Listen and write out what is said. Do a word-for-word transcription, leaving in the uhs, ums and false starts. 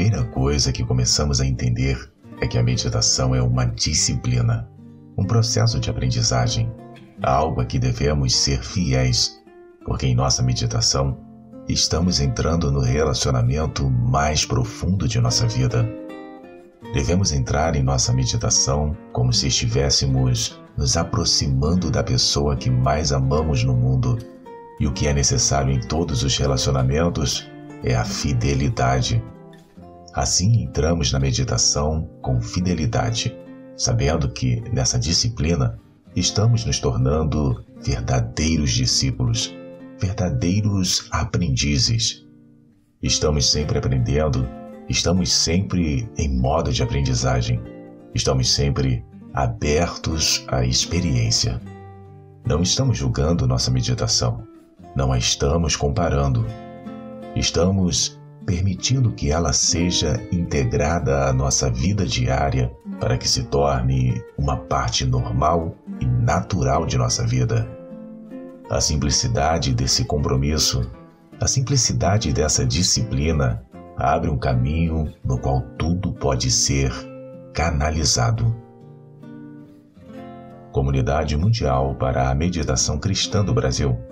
primeira coisa que começamos a entender é que a meditação é uma disciplina, um processo de aprendizagem, algo a que devemos ser fiéis, porque em nossa meditação estamos entrando no relacionamento mais profundo de nossa vida. Devemos entrar em nossa meditação como se estivéssemos nos aproximando da pessoa que mais amamos no mundo. E o que é necessário em todos os relacionamentos é a fidelidade. Assim entramos na meditação com fidelidade, sabendo que, nessa disciplina, estamos nos tornando verdadeiros discípulos, verdadeiros aprendizes. Estamos sempre aprendendo, estamos sempre em modo de aprendizagem, estamos sempre abertos à experiência. Não estamos julgando nossa meditação, não a estamos comparando. Estamos permitindo que ela seja integrada à nossa vida diária para que se torne uma parte normal e natural de nossa vida. A simplicidade desse compromisso, a simplicidade dessa disciplina abre um caminho no qual tudo pode ser canalizado. Comunidade Mundial para a Meditação Cristã do Brasil.